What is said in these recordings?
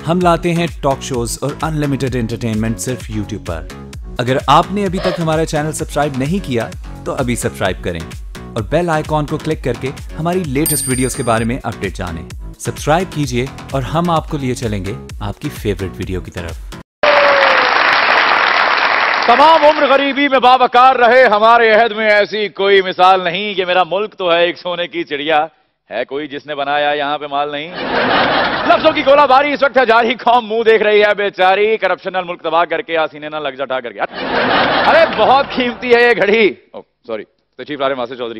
ہم لاتے ہیں ٹاک شوز اور انلمیٹڈ انٹرٹینمنٹ صرف یوٹیوب پر۔ اگر آپ نے ابھی تک ہمارا چینل سبسکرائب نہیں کیا تو ابھی سبسکرائب کریں اور بیل آئیکن کو کلک کر کے ہماری لیٹسٹ ویڈیوز کے بارے میں اپڈیٹ جانیں۔ سبسکرائب کیجئے اور ہم آپ کو لیے چلیں گے آپ کی فیورٹ ویڈیو کی طرف۔ تمام عمر غریبی میں باوقار رہے، ہمارے عہد میں ایسی کوئی مثال نہیں۔ یہ میرا ملک تو ہے ایک سونے کی چڑیا، ہے کوئی جس نے بنایا یہاں پہ مال نہیں۔ لفظوں کی گولہ باری اس وقت ہے جاری، قوم منہ دیکھ رہی ہے بیچاری، کرپشنل ملک تباہ کر کے آسینے نہ لگ جٹا کر کے۔ ارے بہت قیمتی ہے یہ گھڑی، سوری تشریف لارے ماسے چودھری۔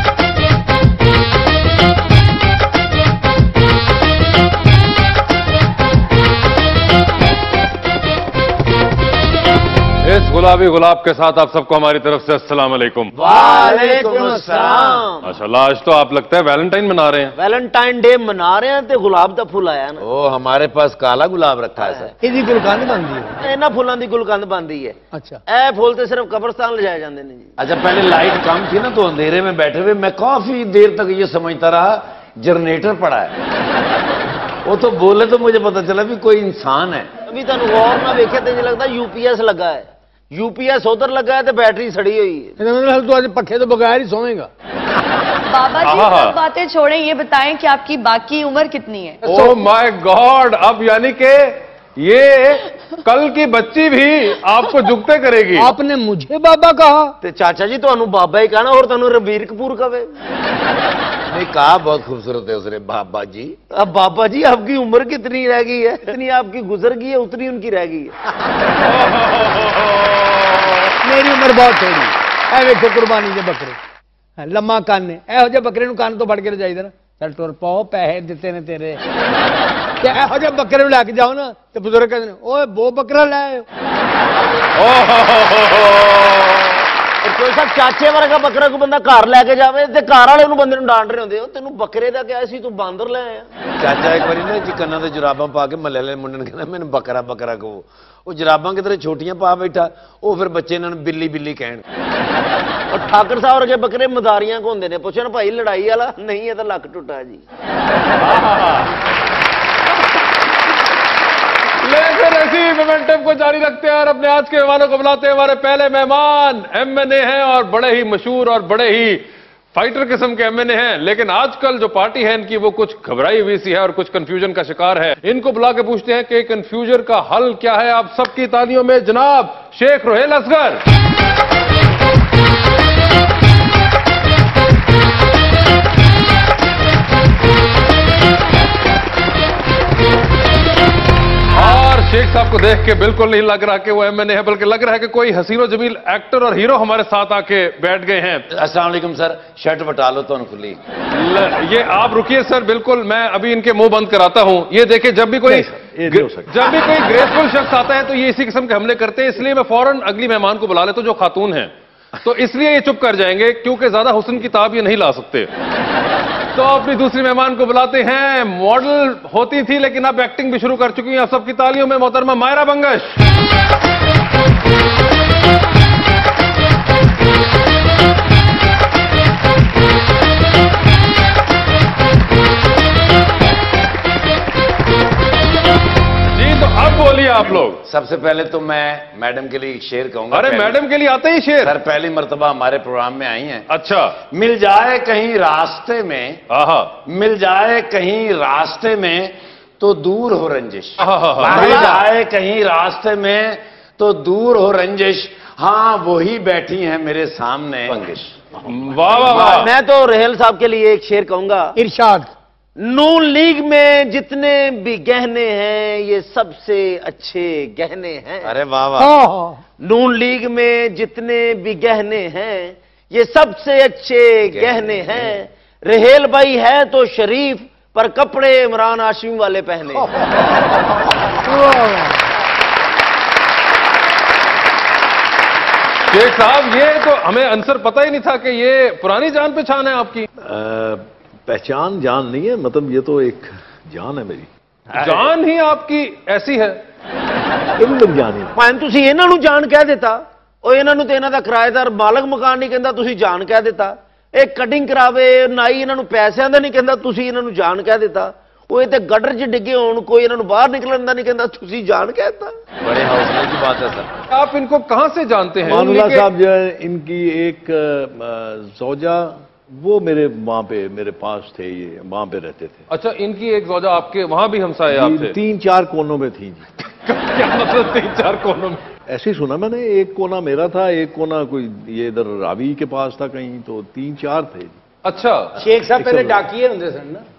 اس گلابی گلاب کے ساتھ آپ سب کو ہماری طرف سے السلام علیکم۔ وعلیکم السلام۔ ماشاءاللہ آج تو آپ لگتا ہے ویلنٹائن منا رہے ہیں۔ ویلنٹائن ڈے منا رہے ہیں تے گلاب دا پھول آیا نا۔ او ہمارے پاس کالا گلاب رکھا ہے سر۔ یہ گلکند بندی ہے، اینا پھولاں دی گلکند بندی ہے۔ اچھا اے پھول تے صرف قبرستان لے جائے جاندے نے جی۔ اچھا پہلے لائٹ کم تھی نا تو اندھیرے میں بیٹھے ہوئے میں کافی دیر تک یہ سمجھتا رہا جنریٹر پڑا ہے، وہ تو بولے تو مجھے پتا چلا بھی کوئی انسان ہے۔ ابھی تانوں غور نہ ویکھے تے لگتا یو پی ایس لگا ہے، یو پی ایس ادھر لگا ہے تے بیٹری سڑی ہوئی ہے۔ تو آج پکھے تو بغیر ہی سوئے گا۔ بابا جی سب باتیں چھوڑیں، یہ بتائیں کہ آپ کی باقی عمر کتنی ہے؟ اوہ مائی گاڈ، اب یعنی کہ یہ کل کی بچی بھی آپ کو جگتے کرے گی۔ آپ نے مجھے بابا کہا تے چاچا جی تانوں بابا ہی کہنا اور تانوں رنبیر کپور کہے۔ نہیں کہا بہت خوبصورت ہے اس نے بابا جی۔ اب بابا جی آپ کی عمر کتنی رہ گئی ہے؟ اتنی آپ کی گزر گئی ہے اتنی ان کی رہ گئی ہے۔ میری عمر بہت تھوڑی اے ویکھو قربانی دے بکرے لما کان یہو جہ بکرے نوں کان تو پڑ کے چاہیے نا، چل ٹر پاؤ پیسے دیتے نے تیرے تے یہو جہ بکرے نوں لے کے جاؤ نا تے بزرگ کہندے اوے بو بکرا لے آئے۔ کوئی صاحب چاچے ورگا بکرا کو بندہ گھر لے کے جاوے تے گھر والے نوں بندے نوں ڈانٹ رہے ہوندے، تینوں بکرے دا کیا سی تو باندر لے آیا۔ چاچا ایک باری نا جی کناں تے جراباں پا کے محلے والے منڈے نے کہنا مینوں بکرا بکرا کہو، وہ جراباں کدھر چھوٹیاں پا بیٹھا، وہ پھر بچے انہاں نوں بلی بلی کہن۔ اور ٹھاکر صاحب ورگے بکرے مداریاں کو ہوندے نے، پوچھن بھائی لڑائی والا نہیں ہے تے لک ٹوٹا جی۔ لیکن اسی مومنٹم کو جاری رکھتے ہیں اور اپنے آج کے مہمانوں کو بلاتے ہیں۔ ہمارے پہلے مہمان ایم این اے ہیں اور بڑے ہی مشہور اور بڑے ہی فائٹر قسم کے ایم این اے ہیں، لیکن آج کل جو پارٹی ہے ان کی وہ کچھ گھبرائی ہوئی سی ہے اور کچھ کنفیوژن کا شکار ہے۔ ان کو بلا کے پوچھتے ہیں کہ کنفیوژن کا حل کیا ہے۔ آپ سب کی تالیوں میں جناب شیخ روہیل اصغر۔ شیخ صاحب کو دیکھ کے بالکل نہیں لگ رہا کہ وہ ایم این اے ہے، بلکہ لگ رہا ہے کہ کوئی حسین و جمیل ایکٹر اور ہیرو ہمارے ساتھ آ کے بیٹھ گئے ہیں۔ السلام علیکم سر، شرٹ بٹا لو تو کھلی۔ یہ آپ رکیے سر، بالکل میں ابھی ان کے منہ بند کراتا ہوں۔ یہ دیکھیں جب بھی کوئی گریسفل شخص آتا ہے تو یہ اسی قسم کے حملے کرتے ہیں، اس لیے میں فوراً اگلی مہمان کو بلا لیتا ہوں جو خاتون ہیں، تو اس لیے یہ چپ کر جائیں گے کیونکہ زیادہ حسن کی تاب یہ نہیں لا سکتے۔ تو اپنی دوسری مہمان کو بلاتے ہیں، ماڈل ہوتی تھی لیکن اب ایکٹنگ بھی شروع کر چکی ہیں۔ آپ سب کی تالیوں میں محترمہ مائرہ بنگش۔ جی تو اب بولیے آپ لوگ۔ سب سے پہلے تو میں میڈم کے لیے ایک شعر کہوں گا۔ ارے میڈم کے لیے آتے ہی شعر؟ سر پہلی مرتبہ ہمارے پروگرام میں آئی ہیں۔ اچھا۔ مل جائے کہیں راستے میں، مل جائے کہیں راستے میں تو دور ہو رنجش، مل جائے کہیں راستے میں تو دور ہو رنجش، ہاں وہی بیٹھی ہیں میرے سامنے بنگش۔ واہ واہ واہ۔ میں تو روہیل صاحب کے لیے ایک شعر کہوں گا۔ ارشاد۔ نون لیگ میں جتنے بھی گہنے ہیں یہ سب سے اچھے گہنے ہیں۔ ارے واہ واہ۔ نون لیگ میں جتنے بھی گہنے ہیں یہ سب سے اچھے گہنے ہیں، روہیل بھائی ہے تو شریف پر کپڑے عمران ہاشمی والے پہنے۔ شیخ صاحب یہ تو ہمیں عنصر پتہ ہی نہیں تھا کہ یہ پرانی جان پہچان ہے آپ کی۔ پہچان جان نہیں ہے، مطلب یہ تو ایک جان ہے میری۔ جان ہی آپ کی ایسی ہے؟ جان ہی پائن تسی انہاں نوں جان کہہ دیتا، او انہاں نوں تے انہاں دا کرایہ دار مالک مکان نہیں کہندا، تسی جان کہہ دیتا۔ ایک کٹنگ کراوے نائی انہاں نوں پیسے دا نہیں کہندا، تسی انہاں نوں جان کہہ دیتا۔ وہ تے گڈر چ ڈگے ہون کوئی انہاں نوں باہر نکلن دا نہیں کہندا تسی جان کہتا بڑے حوصلے کی بات ہے سر. آپ ان کو کہاں سے جانتے ہیں؟ مان اللہ صاحب جو ہے ان کی ایک زوجہ وہ میرے وہاں پہ میرے پاس تھے, یہ وہاں پہ رہتے تھے. اچھا ان کی ایک زوجہ آپ کے وہاں بھی ہمسائے آپ تھے؟ 3-4 کونوں میں تھی جی. کیا مطلب 3-4 کونوں میں؟ ایسے ہی سنا میں نے, ایک کونا میرا تھا, ایک کونا کوئی یہ ادھر راوی کے پاس تھا کہیں, تو 3-4 تھے. اچھا شیخ صاحب پہلے ڈاکیے ہوندے سن نا.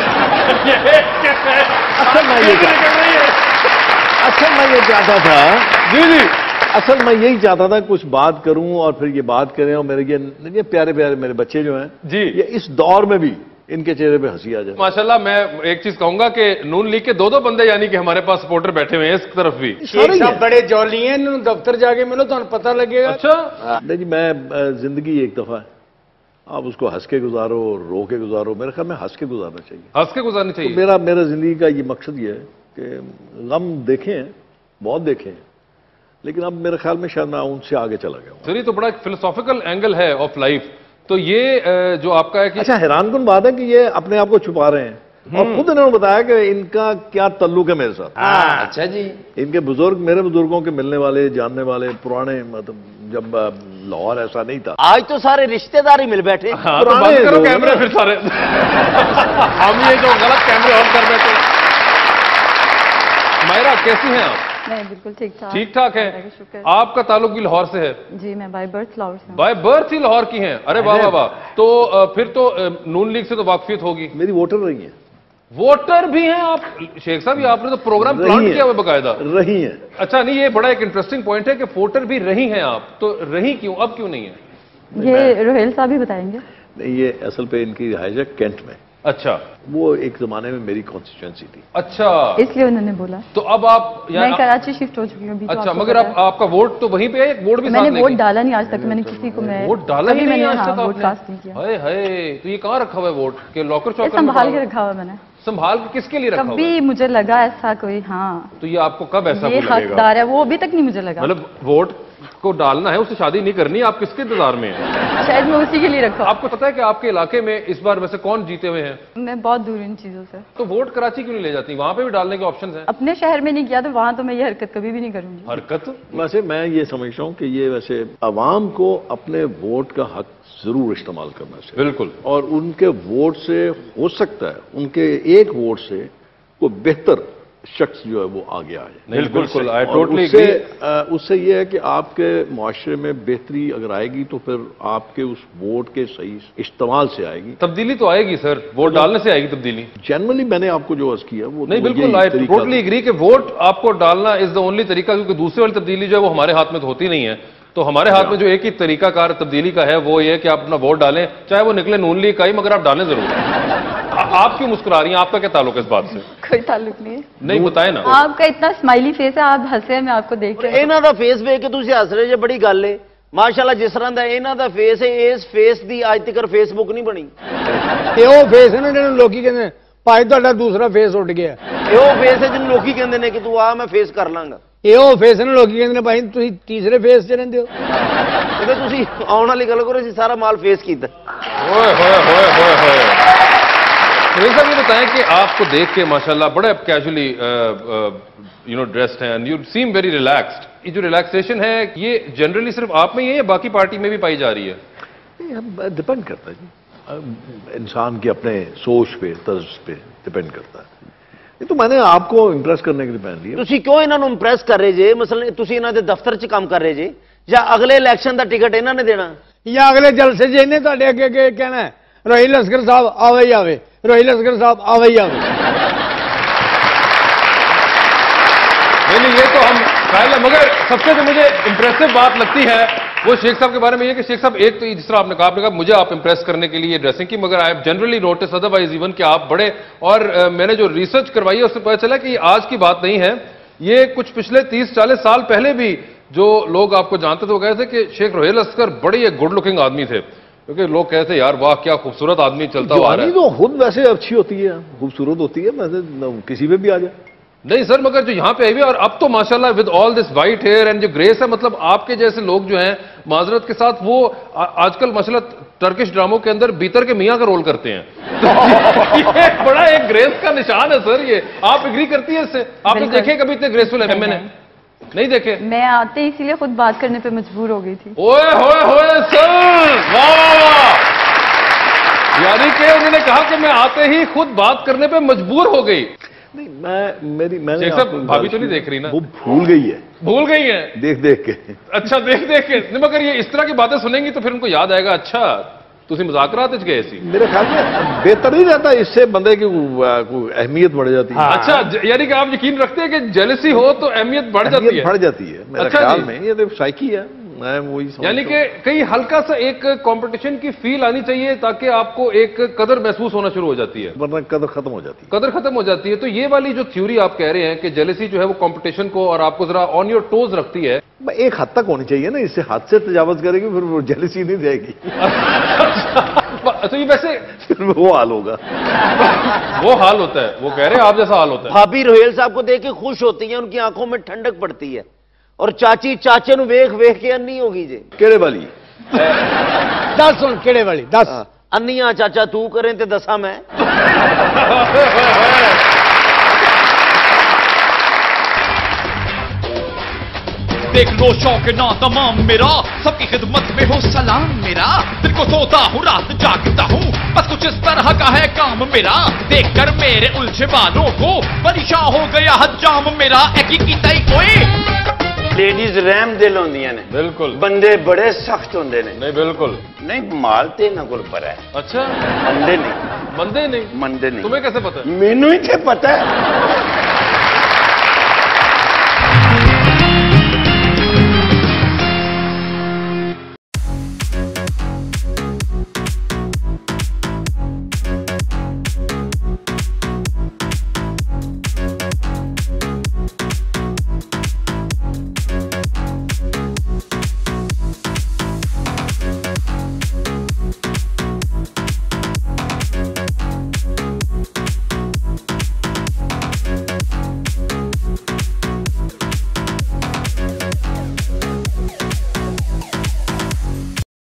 اصل میں یہ چاہتا تھا جی اصل میں یہی چاہتا تھا کچھ بات کروں اور پھر یہ بات کریں, اور میرے یہ پیارے پیارے میرے بچے جو ہیں جی, یہ اس دور میں بھی ان کے چہرے پہ ہنسی آ جائے. ماشاءاللہ میں ایک چیز کہوں گا کہ نون لیگ کے 2 بندے یعنی کہ ہمارے پاس سپورٹر بیٹھے ہوئے ہیں اس طرف بھی. شیخ صاحب بڑے جولی ہیں, انہوں دفتر جا کے ملو تو پتہ لگے گا. اچھا نہیں جی, میں زندگی ایک دفعہ ہے, آپ اس کو ہنس کے گزارو رو کے گزارو, میرے خیال میں ہنس کے گزارنا چاہیے. ہنس کے گزارنی چاہیے. میرا زندگی کا یہ مقصد یہ ہے کہ غم دیکھے ہیں, بہت دیکھے ہیں, لیکن اب میرے خیال میں شاید میں ان سے آگے چلا گیا ہوں. سر یہ تو بڑا ایک فلسافیکل اینگل ہے آف لائف. تو یہ جو آپ کا ہے کہ اچھا حیران کن بات ہے کہ یہ اپنے آپ کو چھپا رہے ہیں, اور خود انہوں نے بتایا کہ ان کا کیا تعلق ہے میرے ساتھ. اچھا جی, ان کے بزرگ میرے بزرگوں کے ملنے والے جاننے والے پرانے, مطلب جب لاہور ایسا نہیں تھا. آج تو سارے رشتہ دار ہی مل بیٹھے. ہاں تو بند کرو کیمرے پھر سارے, ہم یہ جو غلط کیمرے آن کر بیٹھے. مائرہ کیسی ہیں آپ؟ میں بالکل ٹھیک ٹھاک. ٹھیک ٹھاک ہے. آپ کا تعلق بھی لاہور سے ہے؟ جی میں بائی برتھ لاہور سے ہوں. بائی برتھ ہی لاہور کی ہیں؟ ارے واہ واہ واہ. تو پھر تو نون لیگ سے تو واقفیت ہوگی. میری ووٹر رہی ہیں. ووٹر بھی ہیں آپ شیخ صاحب؟ یہ آپ نے تو پروگرام پلان کیا ہوا باقاعدہ. رہی ہیں. اچھا نہیں, یہ بڑا ایک انٹرسٹنگ پوائنٹ ہے کہ ووٹر بھی رہی ہیں آپ. تو رہی کیوں, اب کیوں نہیں ہے؟ یہ روہیل صاحب ہی بتائیں گے. نہیں, یہ اصل پہ ان کی رہائش ہے کینٹ میں. اچھا, وہ ایک زمانے میں میری کانسٹیچوئنسی تھی. اچھا, اس لیے انہوں نے بولا. تو اب آپ میں کراچی شفٹ ہو چکی ہوں. اچھا, مگر آپ کا ووٹ تو وہیں پہ ہے, ووٹ بھی میں نے ووٹ ڈالا نہیں آج تک. میں نے کسی کو ووٹ ڈالا ہی نہیں آج تک. ووٹ کاسٹ نہیں کیا. ہائے ہائے, تو یہ کہاں رکھا ہوا ہے ووٹ کہ لاکر چوکر سنبھال کے رکھا ہوا میں نے. سنبھال کے کس کے لیے رکھا ہوا ہے؟ کبھی مجھے لگا ایسا کوئی, ہاں تو یہ آپ کو کب ایسا یہ حقدار ہے, وہ ابھی تک نہیں مجھے لگا. مطلب ووٹ کو ڈالنا ہے, اسے شادی نہیں کرنی, آپ کس کے انتظار میں ہیں؟ شاید میں اسی کے لیے رکھا. آپ کو پتا ہے کہ آپ کے علاقے میں اس بار ویسے کون جیتے ہوئے ہیں؟ میں بہت دور ان چیزوں سے. تو ووٹ کراچی کیوں نہیں لے جاتی؟ وہاں پہ بھی ڈالنے کے آپشنز ہیں. اپنے شہر میں نہیں کیا تو وہاں تو میں یہ حرکت کبھی بھی نہیں کروں گی. حرکت ویسے میں یہ سمجھتا ہوں کہ یہ ویسے عوام کو اپنے ووٹ کا حق ضرور استعمال کرنا چاہیے. بالکل. اور ان کے ووٹ سے ہو سکتا ہے, ان کے ایک ووٹ سے کوئی بہتر شخص جو ہے وہ آگے آئے. بالکل, اس سے یہ ہے کہ آپ کے معاشرے میں بہتری اگر آئے گی تو پھر آپ کے اس ووٹ کے صحیح استعمال سے آئے گی. تبدیلی تو آئے گی سر, ووٹ ڈالنے سے آئے گی تبدیلی. جنرلی میں نے آپ کو جو عرض کیا وہ نہیں, بالکل آئی ٹوٹلی ایگری کہ ووٹ آپ کو ڈالنا از دا اونلی طریقہ, کیونکہ دوسرے والی تبدیلی جو ہے وہ ہمارے ہاتھ میں تو ہوتی نہیں ہے. تو ہمارے ہاتھ میں جو ایک ہی طریقہ کار تبدیلی کا ہے وہ یہ کہ آپ اپنا ووٹ ڈالیں, چاہے وہ نکلے نون لیگ کا ہی, مگر آپ ڈالیں ضرور. آپ کیوں مسکرا رہی ہیں, آپ کا کیا تعلق ہے اس بات سے؟ کوئی تعلق نہیں ہے. نہیں بتائیں نا. آپ کا اتنا اسمائلی فیس ہے, آپ ہنسے, میں آپ کو دیکھ کے. ਇਹਨਾਂ ਦਾ ਫੇਸ ਵੇਖ ਕੇ ਤੁਸੀਂ ਹੱਸ ਰਹੇ ਜੇ, ਬੜੀ ਗੱਲ ਏ. ਮਾਸ਼ਾਅੱਲਾ ਜਿਸ ਤਰ੍ਹਾਂ ਦਾ ਇਹਨਾਂ ਦਾ ਫੇਸ ਹੈ, ਇਸ ਫੇਸ ਦੀ ਅੱਜ ਤੱਕ ਫੇਸਬੁੱਕ ਨਹੀਂ ਬਣੀ. ਤੇ ਉਹ ਫੇਸ ਹੈ ਨਾ ਜਿਹਨੂੰ ਲੋਕੀ ਕਹਿੰਦੇ ਭਾਈ ਤੁਹਾਡਾ ਦੂਸਰਾ ਫੇਸ ਉੱਡ ਗਿਆ. ਇਹ ਉਹ ਫੇਸ ਹੈ ਜਿਹਨੂੰ ਲੋਕੀ ਕਹਿੰਦੇ ਨੇ ਕਿ ਤੂੰ ਆ ਮੈਂ ਫੇਸ ਕਰ ਲਾਂਗਾ. ਇਹ ਉਹ ਫੇਸ ਨੇ ਲੋਕੀ ਕਹਿੰਦੇ ਨੇ ਭਾਈ ਤੁਸੀਂ ਤੀਸਰੇ ਫੇਸ 'ਚ ਰਹਿੰਦੇ ਹੋ. ਇਹਦੇ ਤੁਸੀਂ ਆਉਣ ਵਾਲੀ ਗੱਲ ਕਰੋ, ਅਸੀਂ ਸਾਰਾ ਮਾਲ ਫੇਸ ਕੀਤਾ. ہوئے ہوئے ہوئے ہوئے ہوئے. رہیل صاحب یہ بتائیں کہ آپ کو دیکھ کے ماشاءاللہ بڑے کیجولی ڈریسڈ ہیں, یو سیم ویری ریلیکسڈ. یہ جو ریلیکسیشن ہے یہ جنرلی صرف آپ میں ہی ہے یا باقی پارٹی میں بھی پائی جا رہی ہے؟ ڈپینڈ کرتا ہے جی, انسان کے اپنے سوچ پہ, طرز پہ ڈپینڈ کرتا ہے. یہ تو میں نے آپ کو امپریس کرنے کے لیے پہن لیا. ਤੁਸੀਂ ਕਿਉਂ ਇਹਨਾਂ ਨੂੰ ਇੰਪ੍ਰੈਸ ਕਰ ਰਹੇ ਜੇ? ਮਸਲਨ ਤੁਸੀਂ ਇਹਨਾਂ ਦੇ ਦਫ਼ਤਰ 'ਚ ਕੰਮ ਕਰ ਰਹੇ ਜੇ, ਜਾਂ ਅਗਲੇ ਇਲੈਕਸ਼ਨ ਦਾ ਟਿਕਟ ਇਹਨਾਂ ਨੇ ਦੇਣਾ, ਜਾਂ ਅਗਲੇ ਜਲਸੇ 'ਚ ਇਹਨੇ ਤੁਹਾਡੇ ਅੱਗੇ ਅੱਗੇ ਕਹਿਣਾ ਹੈ روہیل اصغر صاحب آوے ہی آوے, روہیل اصغر صاحب آوے ہی آوے. نہیں یہ تو ہم خیال ہے, مگر سب سے جو مجھے امپریسو بات لگتی ہے وہ شیخ صاحب کے بارے میں یہ کہ شیخ صاحب ایک تو جس طرح آپ نے کہا مجھے آپ امپریس کرنے کے لیے ڈریسنگ کی, مگر I have generally noticed otherwise even کہ آپ بڑے, اور میں نے جو ریسرچ کروائی ہے اس سے پتہ چلا کہ یہ آج کی بات نہیں ہے, یہ کچھ پچھلے 30-40 سال پہلے بھی جو لوگ آپ کو جانتے تھے وہ کہتے تھے کہ شیخ روہیل اصغر بڑی ایک گڈ لکنگ آدمی تھے, کیونکہ لوگ کہتے ہیں یار واہ کیا خوبصورت آدمی چلتا ہوا ہے. جوانی تو خود ویسے اچھی ہوتی ہے, خوبصورت ہوتی ہے, ویسے کسی پہ بھی آ جائے. नहीं सर, मगर जो यहाँ पे आई हुई और अब तो माशाल्लाह with all this white hair and जो ग्रेस है, मतलब आपके जैसे लोग जो हैं माजरत के साथ वो आजकल माशाल्लाह टर्किश ड्रामों के अंदर भीतर के मियाँ का रोल करते हैं। तो ये बड़ा एक ग्रेस का निशान है सर। ये आप एग्री करती है इससे? आपने देखे कभी इतने ग्रेसफुल है? मैंने नहीं देखे। मैं आते ही इसीलिए खुद बात करने पे मजबूर हो गई थी। ओए होए होए सर, वाह! यानी कि उन्होंने कहा कि मैं आते ही खुद बात करने पे मजबूर हो गई। नहीं, मैंने भाभी तो नहीं देख रही ना? वो भूल गई है। भूल गई है देख देख के। अच्छा, देख देख के नहीं, मगर ये इस तरह की बातें सुनेंगी तो फिर उनको याद आएगा, अच्छा तुसी मजाक रात च गए सी। मेरे ख्याल में बेहतर ही रहता, इससे बंदे की अहमियत बढ़ जाती है। अच्छा, यानी कि आप यकीन रखते हैं कि जेलसी हो तो अहमियत बढ़ जाती है? बढ़ जाती है मेरे ख्याल में। ये तो साइकी है, मैं वही समझता हूं। यानी कि कहीं हल्का सा एक कंपटीशन की फील आनी चाहिए ताकि आपको एक कदर महसूस होना शुरू हो जाती है, वरना कदर खत्म हो जाती है। कदर खत्म हो जाती है। तो ये वाली जो थ्योरी आप कह रहे हैं कि जेलसी जो है वो कंपटीशन को और आपको जरा ऑन योर टोज रखती है, एक हद तक होनी चाहिए ना, इससे हद से तजावज करेगी फिर वो जेलसी नहीं जाएगी। तो ये वैसे फिर वो हाल होगा। वो हाल होता है, वो कह रहे हैं आप जैसा हाल होता है। भाभी रोहेल साहब को देख के खुश होती है, उनकी आंखों में ठंडक पड़ती है, और चाची चाचे नु वेख वेख के अन्नी होगी जी। केड़े वाली? दस सुन केड़े वाली दस। अन्नियां चाचा तू करें ते दसा मैं। देख लो शौक ना तमाम मेरा, सबकी खिदमत में हो सलाम मेरा। दिल को सोता हूँ रात जागता हूँ, बस कुछ इस तरह का है काम मेरा। देख कर मेरे उलझे बालों को परेशान हो गया हजाम मेरा। एक की तई कोई लेडीज रैम दिल होंदियां ने, बिल्कुल। बंदे बड़े सख्त होंदे ने। नहीं बिल्कुल नहीं, मालते ना कोल पर है। अच्छा, मंदे नहीं, मंदे नहीं, मंदे नहीं। तुम्हें कैसे पता? मैनू ही थे पता है।